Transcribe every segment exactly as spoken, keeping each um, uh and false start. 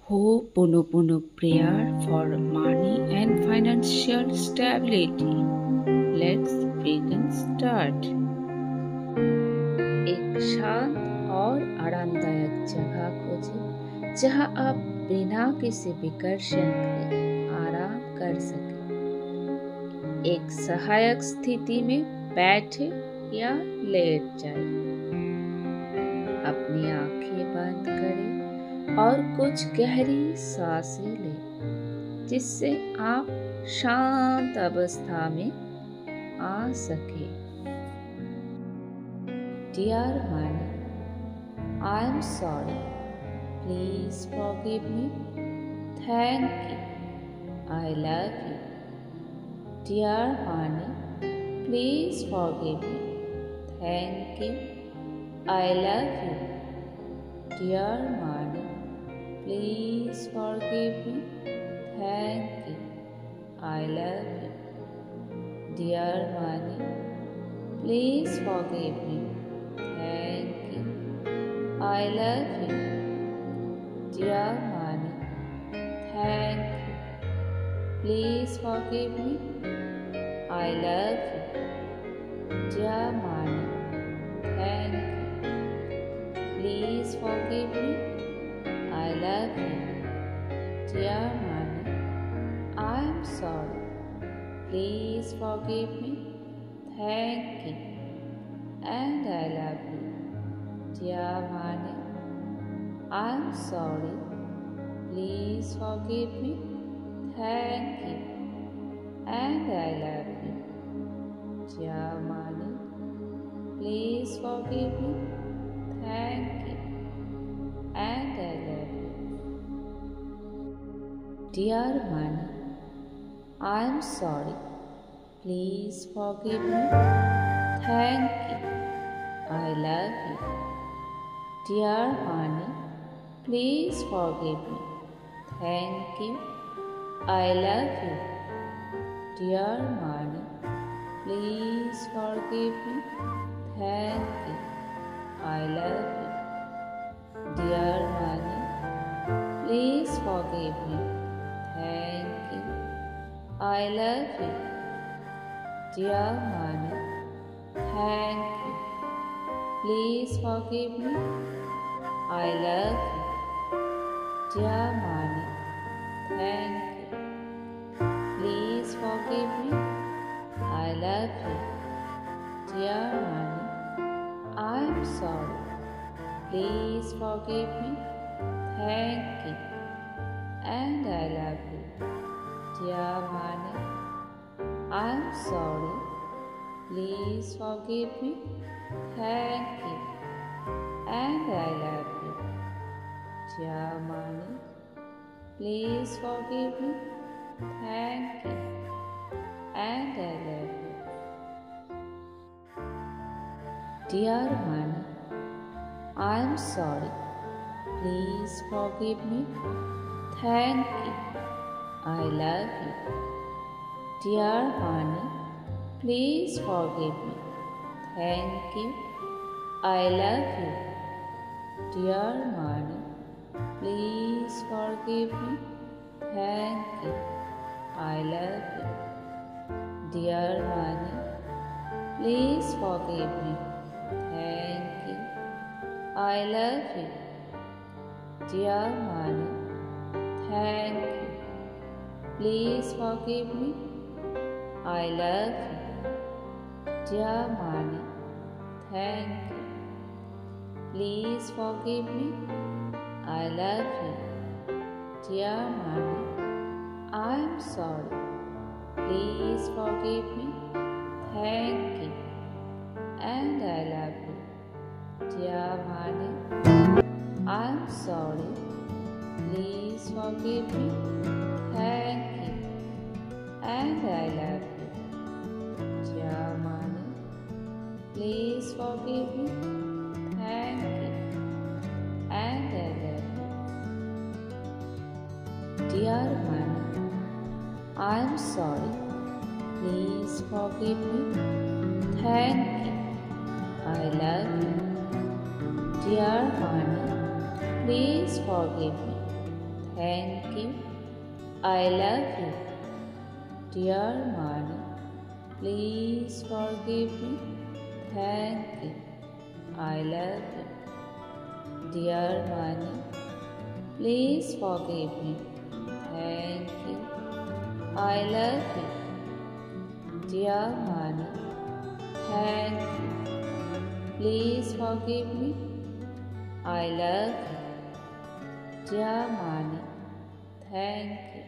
Ho'oponopono prayer for money and financial stability. Let's begin start. एक शांत और आरामदायक जगह खोजें जहां आप बिना किसी विकर्षण के आराम कर सकें। एक सहायक स्थिति में बैठे या लेट जाएं। अपनी आंखें बंद करें और कुछ गहरी सांसें लें जिससे आप शांत अवस्था में आ सके। Dear money, I am sorry. Please forgive me. Thank you. I love you. Dear money, please forgive me. Thank you. I love you. Dear money, please forgive me. Thank you. I love you. Dear money, please forgive me. Thank you. I love you. Dear money, thank you. Please forgive me. I love you. Dear money, thank you. Please forgive me. I love you. Dear money, I am sorry. Please forgive me. Thank you. And I love you. Dear money, I am sorry. Please forgive me. Thank you. And I love you. Dear money, please forgive me. Thank you. And I love you. Dear money, I am sorry. Please forgive me. Thank you. I love you. Dear money, please forgive me. Thank you. I love you. Dear money, please forgive me. Thank you. I love you. Dear money, please forgive me. Thank you. I love you. Dear money, thank you. Please forgive me. I love you. Dear money, thank you. Please forgive me. I love you. Dear money, I am sorry. Please forgive me. Thank you. And I love you. Dear money, I am sorry. Please forgive me. Thank you. And I love you. Dear money, please forgive me. Thank you. And I love you. Dear money, I am sorry. Please forgive me. Thank you. I love you. Dear money, please forgive me. Thank you. I love you. Dear money, please forgive me. Thank you. I love you. Dear money, please forgive me. Thank you. I love you. Dear money, thank you. Please forgive me. I love you. Dear money, thank you. Please forgive me. I love you. Dear money, I am sorry. Please forgive me. Thank you. And I love you. Dear money, I am sorry. Please forgive me. Thank you. And I love you. Dear money, please forgive me. Thank you. And I love you. Dear money, I am sorry. Please forgive me. Thank you. I love you. Dear money, please forgive me. Thank you. I love you. Dear Mani, please forgive me. Thank you. I love you. Dear Mani, please forgive me. Thank you. I love you. Dear Mani, thank you. Please forgive me. I love you. Dear Mani, thank you.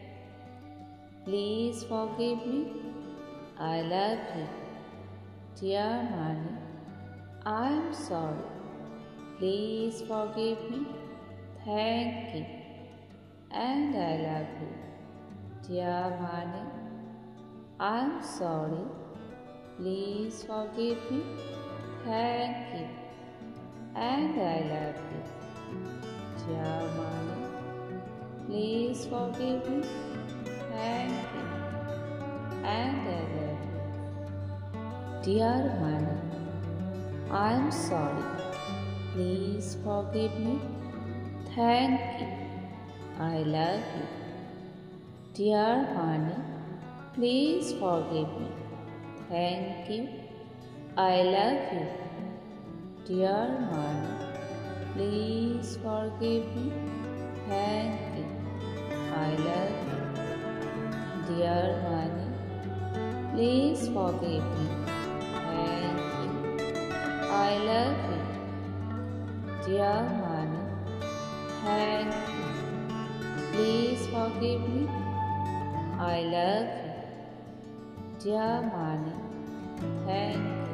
Please forgive me. I love you. Dear Mani, I am sorry. Please forgive me. Thank you. And I love you. Dear Mani, I am sorry. Please forgive me. Thank you. And I love you. Dear Mani, please forgive me. Thank you. And I love you. Dear Mani, I am sorry. Please forgive me. Thank you. I love you. Dear Mani, please forgive me. Thank you. I love you. Dear Mani, please forgive me. Thank you. I love you. Dear Mani, please forgive me. Thank you. I love you. Dear Mani, thank you. Please forgive me. I love you. Dear Mani, thank you.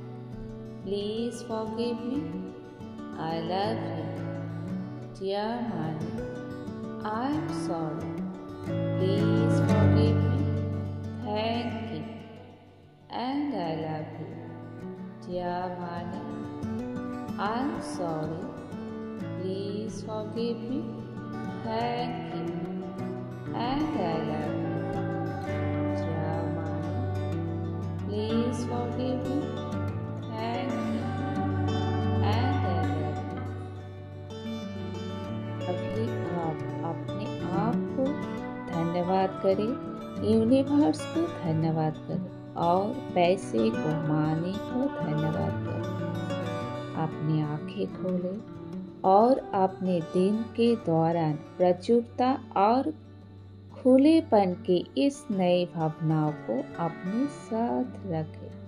Please forgive me. I love you. Dear Mani, I am sorry. Please forgive me. Thank you. And I love you. Dear Mani, I am sorry. Please forgive me. Thank you. And I love you. Dear Mani, please forgive me. Thank you. And I love you. अभी आप अपने आप को धन्यवाद करें, universe को धन्यवाद करें और पैसे को, मानी को धन्यवाद करें। अपनी आंखें खोलें और अपने दिन के दौरान प्रचुरता और खुलेपन की इस नई भावनाओं को अपने साथ रखें।